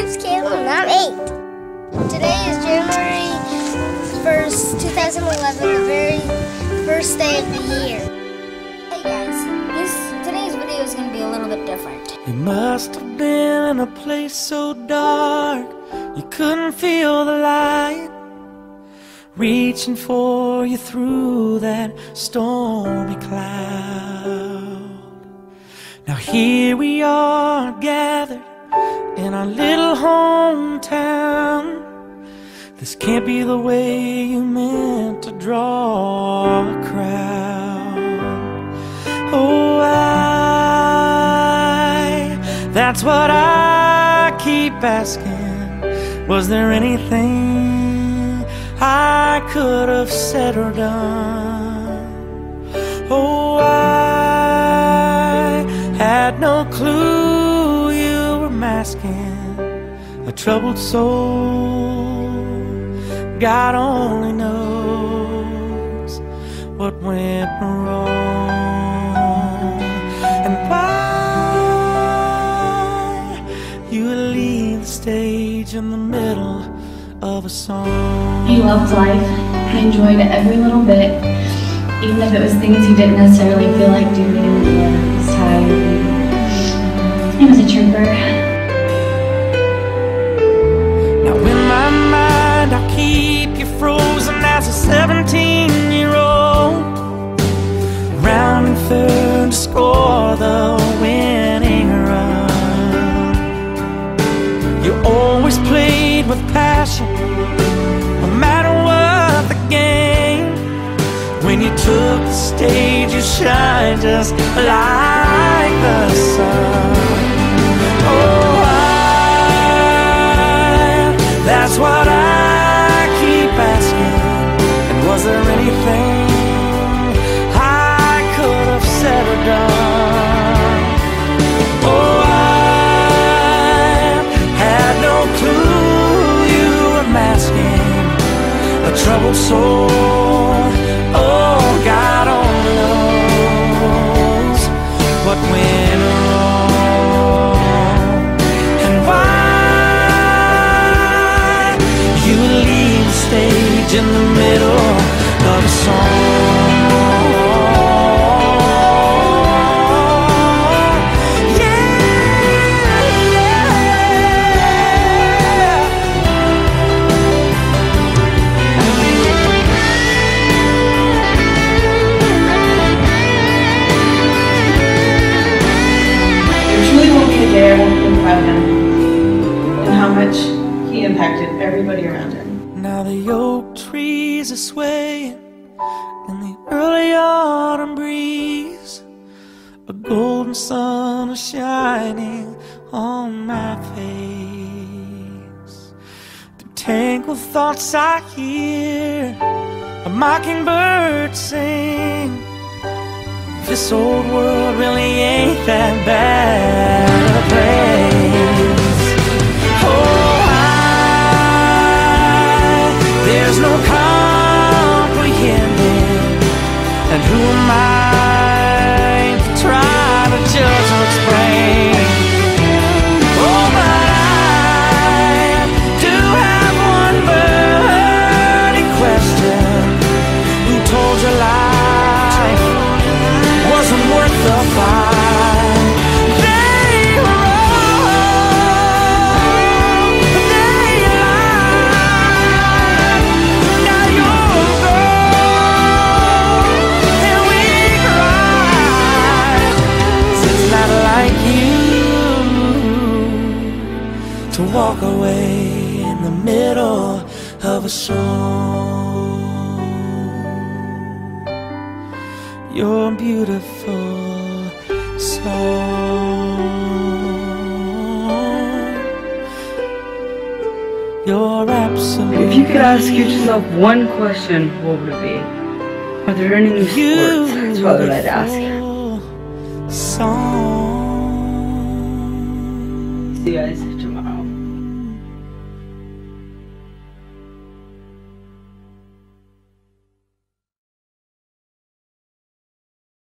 name's Caleb and I'm 8. Today is January 1st, 2011, the very first day of the year. Hey guys, today's video is going to be a little bit different. You must have been in a place so dark you couldn't feel the light reaching for you through that stormy cloud. Now here we are gathered in our little hometown. This can't be the way you meant to draw a crowd. Oh, that's what I keep asking. Was there anything I could have said or done? Oh, I had no clue you were masking a troubled soul. God only knows what went wrong and why you would leave the stage in the middle of a song. He loved life. He enjoyed every little bit, even if it was things he didn't necessarily feel like doing or was tired. He was a trooper. Now in my mind I'll keep you frozen as a 17-year-old, rounding third to score the winning run. You always played with passion, no matter what the game. When you took the stage, you shine just like the sun. Oh, that's what I keep asking. And was there anything I could have said or done? Oh, I had no clue you were masking a troubled soul. Oh, God only knows what went wrong and why you leave the stage in the middle of a song. I won't think about him and how much he impacted everybody around him. Now the oak trees are swaying in the early autumn breeze. A golden sun is shining on my face. The tangled thoughts I hear a mockingbird sing. This old world really ain't that bad a place. Oh, there's no comprehending. And who am I to try to judge or explain? Oh, but I do have one burning question. Who told you life wasn't worth the fight? They were wrong, they lied. Now you're gone, and we cried. It's not like you to walk away in the middle of a song. You're beautiful song. You're absolute. If you could ask yourself one question, what would it be? Are there any new sports? That's what I'd ask.